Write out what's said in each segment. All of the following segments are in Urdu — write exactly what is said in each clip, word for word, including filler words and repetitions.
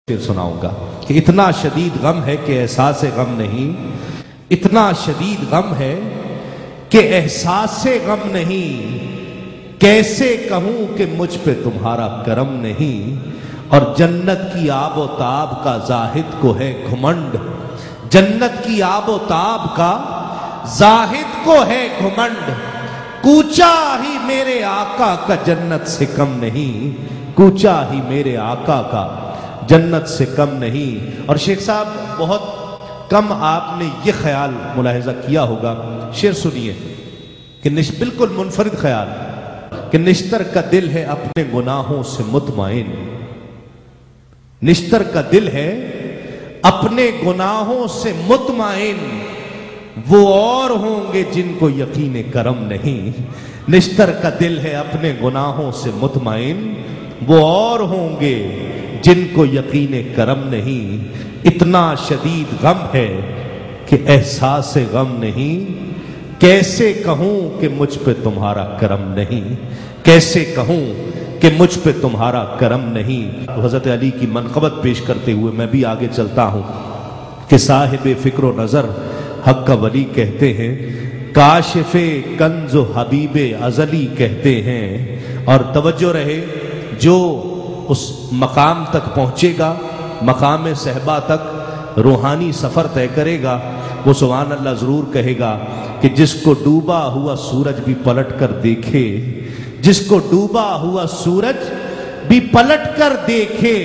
پھر سناؤں گا کہ اتنا شدید غم ہے کہ احساس غم نہیں، اتنا شدید غم ہے کہ احساس غم نہیں، کیسے کہوں کہ مجھ پہ تمہارا کرم نہیں، اور جنت کی آب و تاب کا زاہد کو ہے گھمنڈ، جنت کی آب و تاب کا زاہد کو ہے گھمنڈ، کوچا ہی میرے آقا کا جنت سے کم نہیں، کوچا ہی میرے آقا کا جنت سے کم نہیں۔ اور شیخ صاحب بہت کم آپ نے یہ خیال ملاحظہ کیا ہوگا، شعر سنیے کہ بالکل منفرد خیال کہ نشتر کا دل ہے اپنے گناہوں سے مطمئن، نشتر کا دل ہے اپنے گناہوں سے مطمئن، وہ اور ہوں گے جن کو یقین کرم نہیں، نشتر کا دل ہے اپنے گناہوں سے مطمئن، وہ اور ہوں گے جن کو یقین کرم نہیں، اتنا شدید غم ہے کہ احساس غم نہیں، کیسے کہوں کہ مجھ پہ تمہارا کرم نہیں، کیسے کہوں کہ مجھ پہ تمہارا کرم نہیں۔ حضرت علی کی منقبت پیش کرتے ہوئے میں بھی آگے چلتا ہوں کہ صاحب فکر و نظر حق کا ولی کہتے ہیں، کاشف کنز و حبیب ازلی کہتے ہیں، اور توجہ رہے جو اس مقام تک پہنچے گا، مقام صحبہ تک روحانی سفر طے کرے گا، وہ سبحان اللہ ضرور کہے گا کہ جس کو ڈوبا ہوا سورج بھی پلٹ کر دیکھے، جس کو ڈوبا ہوا سورج بھی پلٹ کر دیکھے،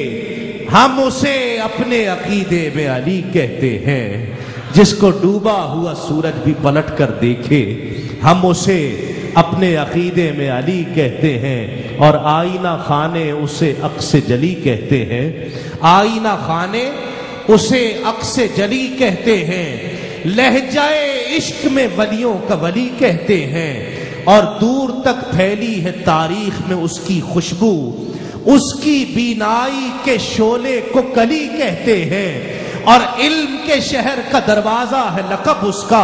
ہم اسے اپنے عقیدے میں علی کہتے ہیں، جس کو ڈوبا ہوا سورج بھی پلٹ کر دیکھے، ہم اسے اپنے عقیدے میں علی کہتے ہیں، اور آئینہ خانے اسے عکس جلی کہتے ہیں، آئینہ خانے اسے عکس جلی کہتے ہیں، لہجہ عشق میں ولیوں کا ولی کہتے ہیں، اور دور تک پھیلی ہے تاریخ میں اس کی خوشبو، اس کی بینائی کے شعلے کو کلی کہتے ہیں، اور علم کے شہر کا دروازہ ہے لقب اس کا،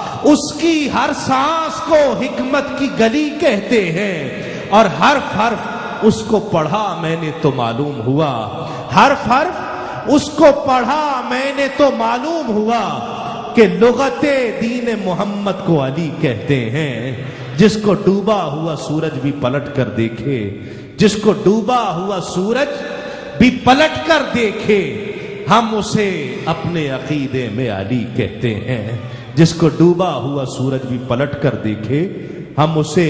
اس کی ہر سانس کو حکمت کی گلی کہتے ہیں، اور حرف حرف اس کو پڑھا میں نے تو معلوم ہوا، حرف حرف اس کو پڑھا میں نے تو معلوم ہوا کہ لغت دین محمد کو علی کہتے ہیں، جس کو ڈوبا ہوا سورج بھی پلٹ کر دیکھے، جس کو ڈوبا ہوا سورج بھی پلٹ کر دیکھے، ہم اسے اپنے عقیدے میں علی کہتے ہیں، جس کو ڈوبا ہوا سورج بھی پلٹ کر دیکھے، ہم اسے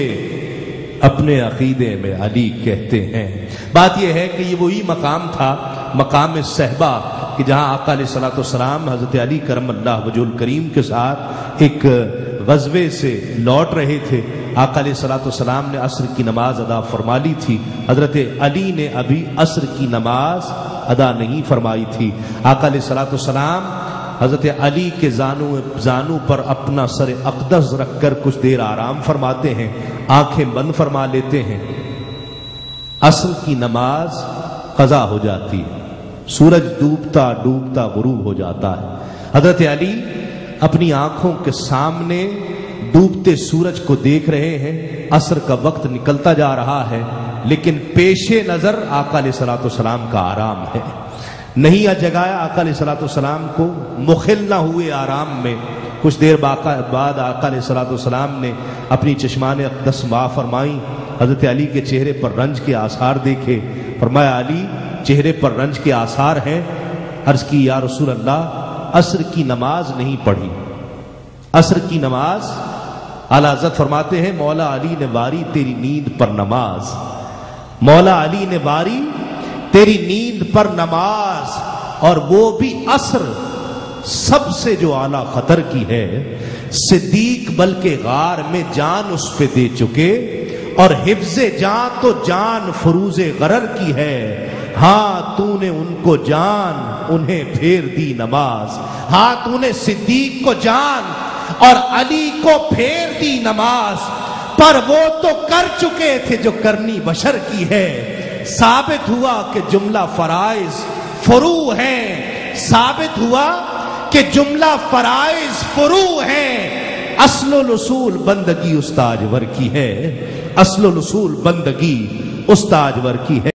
اپنے عقیدے میں علی کہتے ہیں۔ بات یہ ہے کہ یہ وہی مقام تھا، مقام صحبہ، کہ جہاں آقا علیہ الصلوۃ والسلام حضرت علی کرم اللہ وجہ الکریم کے ساتھ ایک غزوے سے لوٹ رہے تھے، آقا علیہ الصلوۃ والسلام نے عصر کی نماز ادا فرما لی تھی، حضرت علی نے ابھی عصر کی نماز ادا نہیں فرمائی تھی، آقا علیہ الصلوۃ والسلام حضرت علی کے زانو زانو پر اپنا سر اقدس رکھ کر کچھ دیر آرام فرماتے ہیں، آنکھیں بند فرما لیتے ہیں، عصر کی نماز قضا ہو جاتی ہے، سورج ڈوبتا ڈوبتا غروب ہو جاتا ہے، حضرت علی اپنی آنکھوں کے سامنے ڈوبتے سورج کو دیکھ رہے ہیں، عصر کا وقت نکلتا جا رہا ہے، لیکن پیش نظر آقا علیہ الصلوۃ والسلام کا آرام ہے، نہیں جگایا آقا علیہ الصلوۃ والسلام کو، مخل نہ ہوئے آرام میں، کچھ دیر بعد آقا علیہ الصلوۃ والسلام نے اپنی چشمان اقدس معاف فرمائی، حضرت علی کے چہرے پر رنج کے آثار دیکھے، فرمایا علی چہرے پر رنج کے آثار ہیں، عرض کی یا رسول اللہ عصر کی نماز نہیں پڑھی، عصر کی نماز، اعلیٰ حضرت فرماتے ہیں مولا علی نے واری تیری نیند پر نماز، مولا علی نے واری تیری نیند پر نماز، اور وہ بھی عصر سب سے جو اعلیٰ خطر کی ہے، صدیق بلکہ غار میں جان اس پہ دے چکے، اور حفظ جان تو جان فروز غرر کی ہے، ہاں تو نے ان کو جان انہیں پھیر دی نماز، ہاں تو نے صدیق کو جان اور علی کو پھیر دی نماز، پر وہ تو کر چکے تھے جو کرنی بشر کی ہے، ثابت ہوا کہ جملہ فرائض فرو ہیں، ثابت ہوا کہ جملہ فرائض فرو ہیں، اصل الاصول بندگی استاجور کی ہے، اصل الاصول بندگی استاجور کی ہے۔